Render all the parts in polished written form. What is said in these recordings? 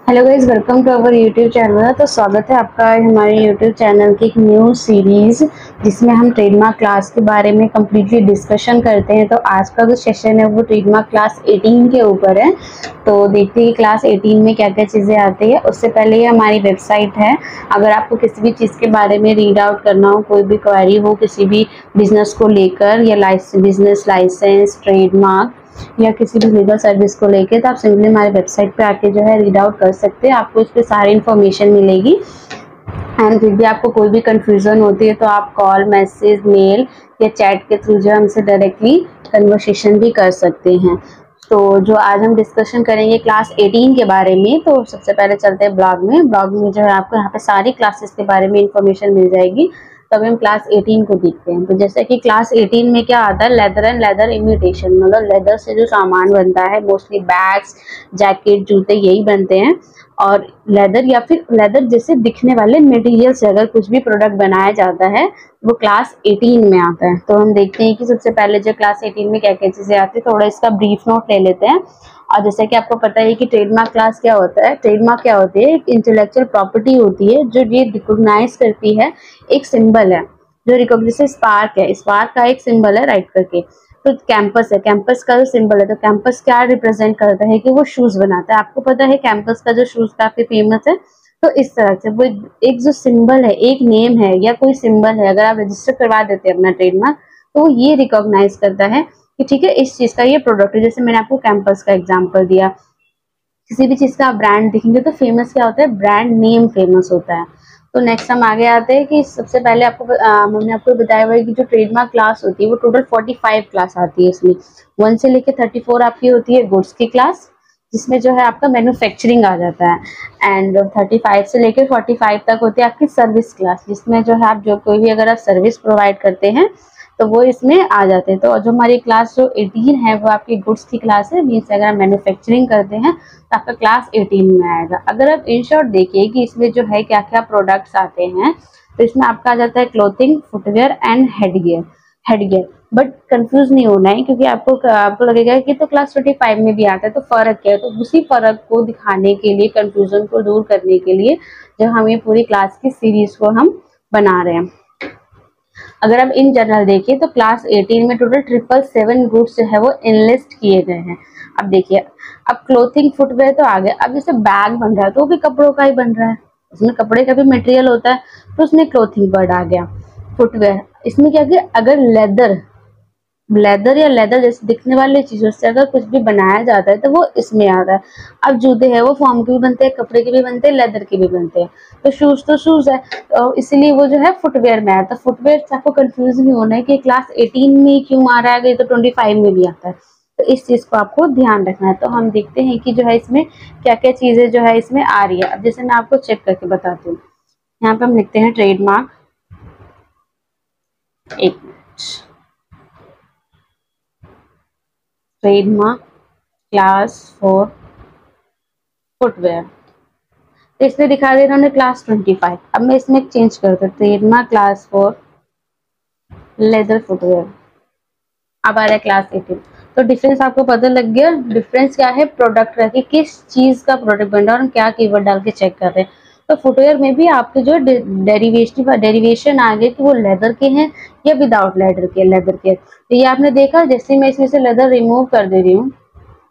Hello guys, welcome to our YouTube channel. तो स्वागत है आपका हमारे यूट्यूब चैनल की एक न्यू सीरीज जिसमें हम ट्रेडमार्क क्लास के बारे में कम्प्लीटली डिस्कशन करते हैं। तो आज का जो सेशन है वो ट्रेडमार्क क्लास 18 के ऊपर है। तो देखते हैं क्लास 18 में क्या क्या चीज़ें आती है। उससे पहले ये हमारी वेबसाइट है। अगर आपको किसी भी चीज़ के बारे में रीड आउट करना हो, कोई भी क्वेरी हो किसी भी बिजनेस को लेकर या बिजनेस लाइसेंस, ट्रेडमार्क या किसी भी लीगल सर्विस को लेके, तो आप सिंपली हमारे वेबसाइट पे आके जो है रीड आउट कर सकते हैं। आपको इस पे सारी इन्फॉर्मेशन मिलेगी। एंड फिर भी आपको कोई भी कंफ्यूजन होती है तो आप कॉल, मैसेज, मेल या चैट के थ्रू जो हमसे डायरेक्टली कन्वर्सेशन भी कर सकते हैं। तो जो आज हम डिस्कशन करेंगे क्लास 18 के बारे में, तो सबसे पहले चलते हैं ब्लॉग में। ब्लॉग में जो है आपको यहाँ पे सारी क्लासेस के बारे में इंफॉर्मेशन मिल जाएगी। तब हम क्लास 18 को देखते हैं। तो जैसे कि क्लास 18 में क्या आता है, लेदर एंड लेदर इमिटेशन, मतलब लेदर से जो सामान बनता है, मोस्टली बैग्स, जैकेट, जूते यही बनते हैं। और लेदर या फिर लेदर जैसे दिखने वाले मटेरियल से अगर कुछ भी प्रोडक्ट बनाया जाता है वो क्लास 18 में आता है। तो हम देखते हैं कि सबसे पहले जो क्लास 18 में क्या क्या चीजें आती है, थोड़ा इसका ब्रीफ नोट ले लेते हैं। और जैसे कि आपको पता है कि ट्रेडमार्क क्लास क्या होता है, ट्रेडमार्क क्या होती है, एक इंटेलेक्चुअल प्रॉपर्टी होती है जो ये रिकॉग्नाइज करती है, एक सिंबल है जो रिकॉग्निशन, स्पार्क है, स्पार्क का एक सिंबल है राइट करके। तो कैंपस है, कैंपस का जो सिंबल है, तो कैंपस क्या रिप्रेजेंट करता है कि वो शूज बनाता है। आपको पता है कैंपस का जो शूज काफी फेमस है। तो इस तरह से वो एक जो सिंबल है, एक नेम है या कोई सिंबल है, अगर आप रजिस्टर करवा देते हैं अपना ट्रेडमार्क, तो ये रिकॉग्नाइज करता है कि ठीक है इस चीज का ये प्रोडक्ट है। जैसे मैंने आपको कैंपस का एग्जाम्पल दिया। किसी भी चीज का आप ब्रांड दिखेंगे तो फेमस क्या होता है, ब्रांड नेम फेमस होता है। तो नेक्स्ट हम आगे आते हैं कि सबसे पहले हमने आपको बताया हुआ है कि जो ट्रेडमार्क क्लास होती है वो टोटल 45 क्लास आती है। इसमें 1 से लेकर 34 आपकी होती है गुड्स की क्लास, जिसमें जो है आपका मैन्युफैक्चरिंग आ जाता है। एंड 35 से लेकर 45 तक होती है आपकी सर्विस क्लास, जिसमें जो है आप जो कोई भी अगर आप सर्विस प्रोवाइड करते हैं तो वो इसमें आ जाते हैं। तो जो हमारी क्लास जो 18 है वो आपकी गुड्स की क्लास है, मीन्स अगर आप मैन्युफैक्चरिंग करते हैं तो आपका क्लास 18 में आएगा। अगर आप इन शॉर्ट देखिए कि इसमें जो है क्या क्या प्रोडक्ट्स आते हैं, तो इसमें आपका आ जाता है clothing, footwear and headgear. But confuse नहीं होना है, क्योंकि आपको लगेगा कि तो क्लास 25 में भी आता है, तो फर्क क्या है। तो उसी फर्क को दिखाने के लिए, कंफ्यूजन को दूर करने के लिए जो हम ये पूरी क्लास की सीरीज को हम बना रहे हैं। अगर आप इन जनरल देखिए तो क्लास 18 में टोटल 777 गुड्स जो है वो इनलिस्ट किए गए हैं। अब देखिए, अब क्लोथिंग, फुटवेयर तो आ गया। अब जैसे बैग बन रहा है तो वो भी कपड़ों का ही बन रहा है, उसमें कपड़े का भी मटेरियल होता है, तो उसमें क्लोथिंग वर्ड आ गया। फुटवेयर, इसमें क्या किया, अगर लेदर या लेदर जैसे दिखने वाली चीजों से अगर कुछ भी बनाया जाता है तो वो इसमें आता है। अब जूते हैं वो फॉर्म के भी बनते हैं, कपड़े के भी बनते हैं, लेदर के भी बनते हैं। तो शूज है, तो इसलिए वो जो है फुटवेयर में आता है। फुटवेयर से आपको कंफ्यूज नहीं होना है कि क्लास 18 में क्यों आ रहा है, तो 25 में भी आता है। तो इस चीज को आपको ध्यान रखना है। तो हम देखते हैं कि जो है इसमें क्या क्या चीजें जो है इसमें आ रही है। अब जैसे मैं आपको चेक करके बताती हूँ, यहाँ पे हम लिखते हैं ट्रेडमार्क, एक मिनट, ट्रेडमार्क क्लास 4 फुटवेयर। तो इसमें दिखा दे इन्होंने क्लास 25। अब मैं इसमें चेंज करता हूँ, ट्रेडमार्क क्लास 4 लेदर फुटवेयर। अब आ रहा है क्लास 18। तो डिफरेंस आपको पता लग गया। डिफरेंस क्या है, प्रोडक्ट का, कि किस चीज का प्रोडक्ट बन रहा है और हम क्या कीवर्ड डाल के चेक कर रहे हैं। तो फुटवेयर में भी आपके जो डेरिवेशन आ गए कि वो लेदर के हैं या विदाउट लेदर के। तो ये आपने देखा, जैसे मैं इसमें से लेदर रिमूव कर दे रही हूँ,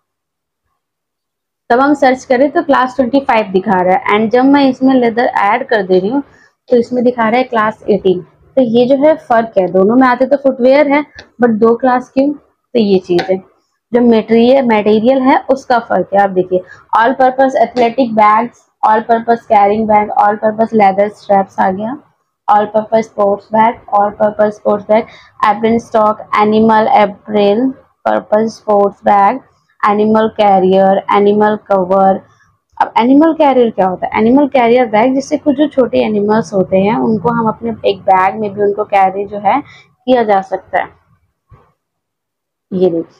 तब हम सर्च करें तो क्लास 25 दिखा रहा है। एंड जब मैं इसमें लेदर ऐड कर दे रही हूँ तो इसमें दिखा रहा है क्लास 18। तो ये जो है फर्क है, दोनों में आते तो फुटवेयर है बट 2 क्लास क्यों, तो ये चीज है, जो मटेरियल है उसका फर्क है। आप देखिए, all purpose athletic bags, all purpose carrying bag, all purpose leather straps आ गया, all purpose sports bag, all purpose sports bag, apron stock, animal apron purpose sports bag, animal carrier, animal cover. अब animal carrier क्या होता है, animal career bag, जिससे कुछ जो छोटे एनिमल्स होते हैं उनको हम अपने एक बैग में भी उनको कैरी जो है किया जा सकता है। ये देखिए,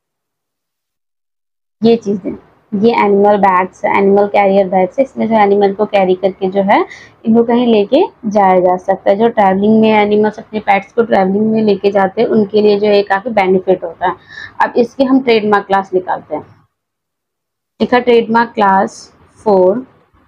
ये चीजें, ये animal bags, animal carrier bags है। इसमें जो एनिमल को कैरी करके जो है इनको कहीं लेके जाया जा सकता है। जो ट्रैवलिंग में एनिमल्स अपने पेट्स को ट्रैवलिंग में लेके जाते हैं उनके लिए जो है काफी बेनिफिट होता है। अब इसकी हम ट्रेडमार्क क्लास निकालते हैं। लिखा trademark class 4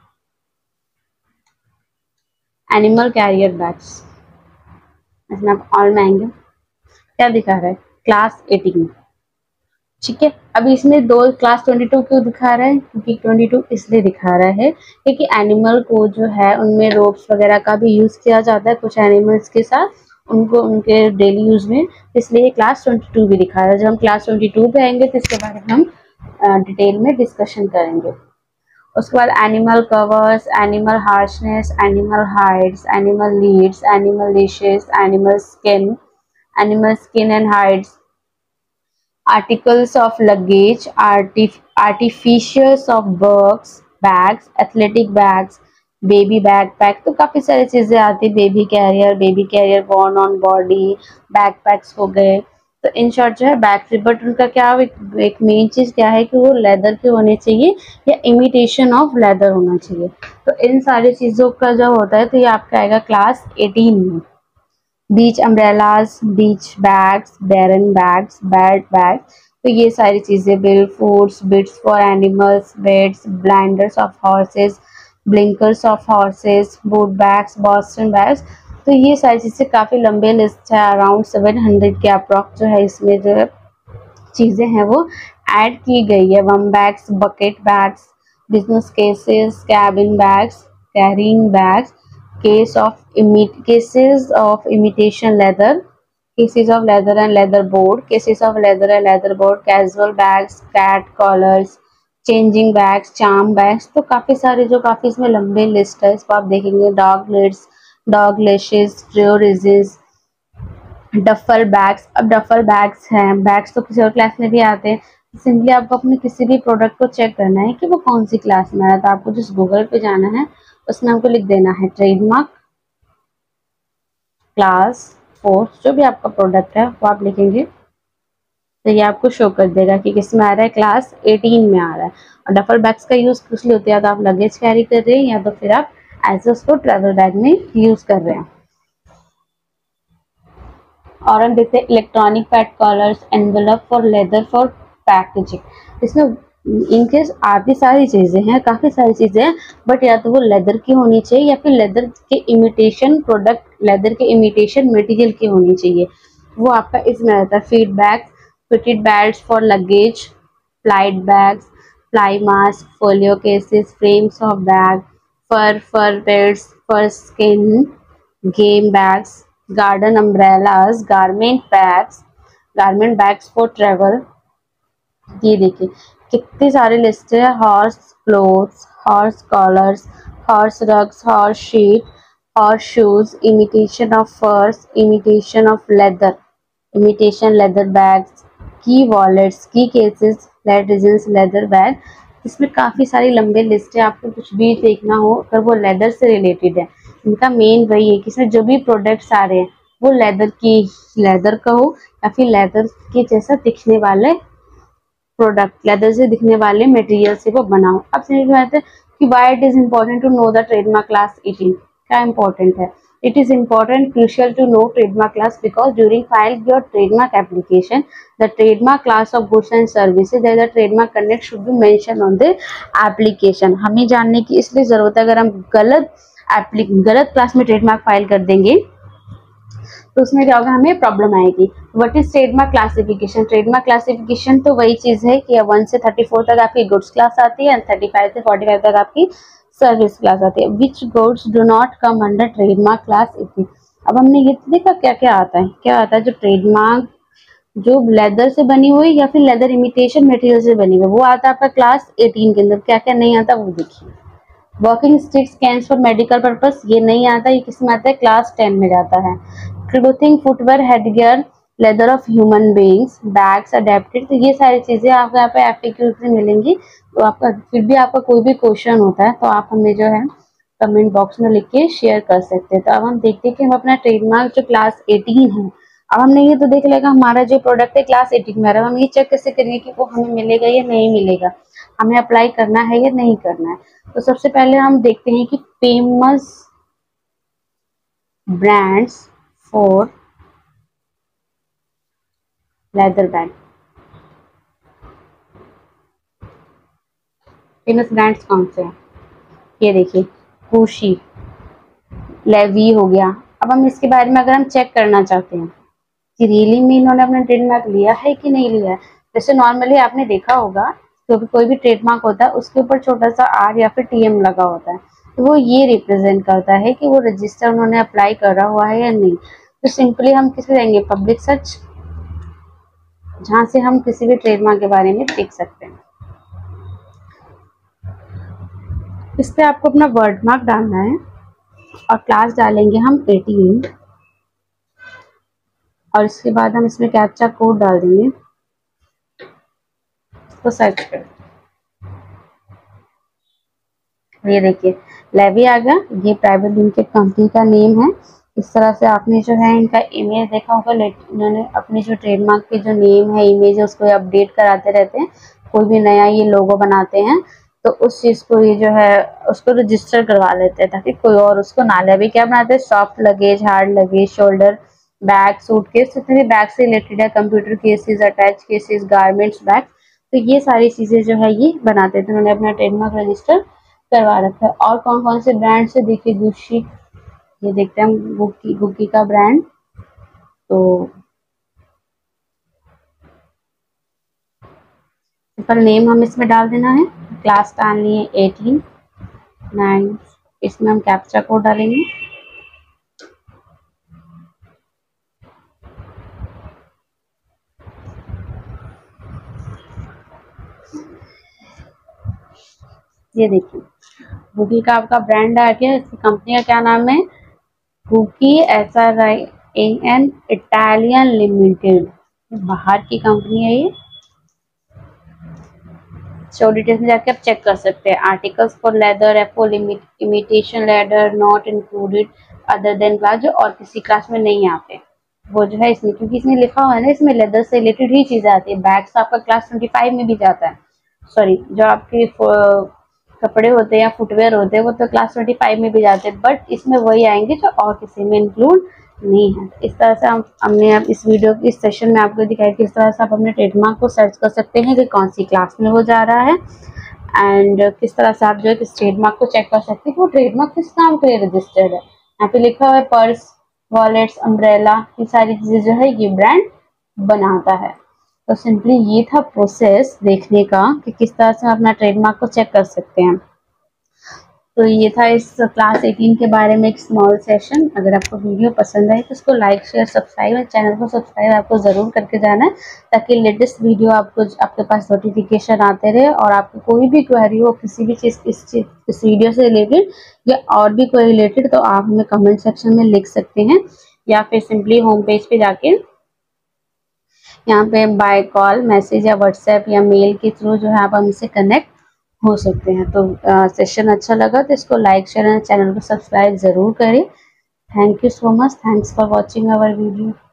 animal carrier bags. इसमें आप ऑल महंगे क्या दिखा रहा है, क्लास 18। ठीक है, अभी इसमें दो क्लास 22 क्यों दिखा रहा है, क्योंकि 22 इसलिए दिखा रहा है क्योंकि एनिमल को जो है उनमें रोप्स वगैरह का भी यूज किया जाता है कुछ एनिमल्स के साथ, उनको उनके डेली यूज में, इसलिए क्लास 22 भी दिखा रहा है। जब हम क्लास 22 पे आएंगे तो इसके बारे में हम डिटेल में डिस्कशन करेंगे। उसके बाद animal covers, animal harnesses, animal hides, animal leads, animal leashes, animal skin and hides, articles of luggage, artificials of bags, athletic bags, baby backpack, तो काफी सारी चीजें आती है, baby carrier worn on body, backpacks हो गए। तो इन शॉर्ट जो है बैग, बट उनका क्या एक मेन चीज क्या है कि वो लेदर के होने चाहिए या इमिटेशन ऑफ लेदर होना चाहिए। तो इन सारी चीजों का जो होता है तो ये आपका आएगा क्लास 18 में। Beach umbrellas, beach bags, barrel bags, bat bags, तो ये सारी चीजें, billfolds, bits for animals, beds, blinders of horses, blinkers of horses, boot bags, Boston bags. तो ये सारी चीजें काफी लंबे लिस्ट है, अराउंड 700 के अप्रॉक्स जो है इसमें जो है चीजें हैं वो ऐड की गई है। Bum bags, bucket bags, business cases, cabin bags, carrying bags, cases of imitation leather, cases of leather and leather board, cases of leather and leather board, casual bags, cat collars, changing bags, charm bags. तो काफी सारे जो काफी इसमें लंबे list है, इसको आप देखेंगे। डॉग लिड्स, डॉग लेशेस, ट्रियोरिजेस, डफल बैग्स। अब डफल बैग्स हैं, बैग्स तो किसी और क्लास में भी आते हैं। सिंपली आपको अपने किसी भी प्रोडक्ट को चेक करना है कि वो कौन सी क्लास में आया, तो आपको जिस गूगल पे जाना है उसमें आपको लिख देना है ट्रेडमार्क क्लास 4, जो भी आपका प्रोडक्ट है वो आप लिखेंगे तो ये आपको शो कर देगा कि किस में आ रहा है, क्लास 18 में आ रहा है। और डफल बैग्स का यूज किस लिए होता है, या तो आप लगेज कैरी कर रहे हैं या तो फिर आप एज उसको ट्रेवल बैग में यूज कर रहे हैं। और हम देखते हैं electronic pad collars, envelope for leather for packaging. इसमें इनकेस आती सारी चीजें हैं, काफी सारी चीजें हैं, बट या तो वो लेदर की होनी चाहिए या फिर लेदर के इमिटेशन प्रोडक्ट, लेदर के इमिटेशन मटेरियल की होनी चाहिए, वो आपका इसमें रहता है। Feed bags, fitted bags for luggage, flight bags, fly masks, folio cases, frames of bag, fur belts, fur skin, game bags, garden umbrellas, garment bags for travel। ये देखिए कितनी सारी लिस्ट है। Horse cloths, horse collars, horse rugs, horse sheet, horse shoes, imitation of furs, imitation of leather, imitation leather bags, key wallets, key cases, flat design leather bag. इसमें काफ़ी सारी लंबे list है, आपको कुछ भी देखना हो अगर वो लेदर से रिलेटेड है, इनका मेन वही है कि इसमें जो भी प्रोडक्ट्स आ रहे हैं वो लेदर का हो या फिर लेदर के जैसा दिखने वाले प्रोडक्ट, लेदर से दिखने वाले मटेरियल से वो बनाओ। अब समझ में आता है कि why it is important to know the trademark class 18। क्या इम्पोर्टेंट है, it is important crucial to know trademark class because during file your trademark application the trademark class of goods and services that the trademark content should be mentioned on the application। हमें जानने की इसलिए जरूरत है, अगर हम गलत class में ट्रेडमार्क फाइल कर देंगे तो उसमें क्या होगा, हमें प्रॉब्लम आएगी। What is trademark classification, trademark classification तो वही चीज है कि 1 से 34 तक आपकी गुड्स क्लास आती है, 35 से 45 तक आपकी सर्विस क्लास आती है। Which goods do not come under trademark class 18। अब हमने ये तो देखा क्या क्या आता है, क्या आता है जो ट्रेडमार्क जो लेदर से बनी हुई या फिर लेदर इमिटेशन मटेरियल से बनी हुई, वो आता है आपका क्लास 18 के अंदर। क्या क्या नहीं आता वो देखिए। Walking sticks canes for medical purpose, ये नहीं आता, ये किस में आता है, क्लास 10 में जाता है। Clothing, footwear, headgear, leather of human beings, bags adapted, तो ये सारी चीजें आपको यहाँ पे एफएक्यू में मिलेंगी। तो आपका फिर भी आपका कोई भी क्वेश्चन होता है तो आप हमें जो है कमेंट बॉक्स में लिख के शेयर कर सकते हैं। तो अब हम देखते हैं कि हम अपना ट्रेडमार्क जो क्लास 18 है, अब हमने ये तो देख लेगा हमारा जो प्रोडक्ट है क्लास 18 में आ रहा है, हम ये चेक कैसे करेंगे कि वो हमें मिलेगा या नहीं मिलेगा, हमें अप्लाई करना है या नहीं करना है। तो सबसे पहले हम देखते हैं कि famous brands for leather bag, famous brands कौन से हैं। ये देखिए कुशी, लेवी हो गया। अब हम इसके बारे में अगर हम चेक करना चाहते हैं कि रियली में इन्होंने अपना ट्रेडमार्क लिया है कि नहीं लिया है, जैसे नॉर्मली आपने देखा होगा तो कोई भी ट्रेडमार्क होता है उसके ऊपर छोटा सा आर या फिर टीएम लगा होता है, तो वो ये रिप्रेजेंट करता है कि वो रजिस्टर उन्होंने अप्लाई करा हुआ है या नहीं। तो सिंपली हम किसे देंगे, पब्लिक सर्च, जहां से हम किसी भी ट्रेडमार्क के बारे में देख सकते हैं। इस पे आपको अपना वर्डमार्क डालना है और क्लास डालेंगे हम 18 और इसके बाद हम इसमें कैप्चा कोड डाल देंगे, तो सर्च कर, ये देखिए लेवी आ गया। ये प्राइवेट लिमिटेड कंपनी का नेम है। इस तरह से आपने जो है इनका इमेज देखा होगा, इन्होंने अपने जो ट्रेडमार्क के जो नेम है, इमेज है, उसको अपडेट कराते रहते हैं। कोई भी नया ये लोगो बनाते हैं तो उस चीज को ये जो है उसको रजिस्टर करवा लेते हैं ताकि कोई और उसको ना ले। अभी क्या बनाते हैं, soft luggage, hard luggage, shoulder bag, suitcase, जितने भी बैग से रिलेटेड है, computer cases, attache cases, garments bag, तो ये सारी चीजें जो है ये बनाते थे। उन्होंने अपना ट्रेडमार्क रजिस्टर करवा रखा है। और कौन कौन से ब्रांड से, देखिए गुच्ची, ये देखते हैं हम गुक्की का ब्रांड, तो सिंपल नेम हम इसमें डाल देना है, क्लास डालनी है 18 9, इसमें हम कैप्चा कोड डालेंगे, ये देखिए गुकी का आपका ब्रांड आ गया। इसकी कंपनी का क्या नाम है, गुकी SRIAN इटालियन लिमिटेड, बाहर की कंपनी है ये। शो डिटेल्स में जाके आप चेक कर सकते हैं। आर्टिकल्स फॉर लेदर, एफो imitation leather not included other than class, जो और किसी क्लास में नहीं आते वो जो है इसमें, क्योंकि इसमें लिखा हुआ है ना, इसमें लेदर से रिलेटेड ही चीजें आती है। बैग्स आपका क्लास 25 में भी जाता है, सॉरी जो आपके कपड़े होते हैं या फुटवेयर होते हैं वो तो क्लास 25 में भी जाते हैं, बट इसमें वही आएंगे जो और किसी में इंक्लूड नहीं है। इस तरह से हमने अब इस वीडियो इस सेशन में आपको दिखाया कि किस तरह से आप अपने ट्रेडमार्क को सर्च कर सकते हैं कि कौन सी क्लास में वो जा रहा है, एंड किस तरह से आप जो है किस ट्रेडमार्क को चेक कर सकते हैं कि वो ट्रेडमार्क किस नाम पे रजिस्टर्ड है। यहाँ पे लिखा हुआ है पर्स, वॉलेट्स, अम्ब्रेला, ये सारी चीजें जो है ये ब्रांड बनाता है। तो सिंपली ये था प्रोसेस देखने का कि किस तरह से हम अपना ट्रेडमार्क को चेक कर सकते हैं। तो ये था इस क्लास 18 के बारे में एक स्मॉल सेशन। अगर आपको वीडियो पसंद आए तो इसको लाइक, शेयर, सब्सक्राइब, और चैनल को सब्सक्राइब आपको ज़रूर करके जाना है ताकि लेटेस्ट वीडियो आपको आपके पास नोटिफिकेशन आते रहे। और आपको कोई भी क्वेरी हो किसी भी चीज़ इस वीडियो से रिलेटेड या और भी कोई रिलेटेड, तो आप हमें कमेंट सेक्शन में लिख सकते हैं या फिर सिंपली होम पेज पे जाके यहाँ पे बाय कॉल, मैसेज या व्हाट्सएप या मेल के थ्रू जो है आप हमसे कनेक्ट हो सकते हैं। तो सेशन अच्छा लगा तो इसको लाइक, शेयर एंड चैनल को सब्सक्राइब जरूर करें। Thank you so much, thanks for watching our video.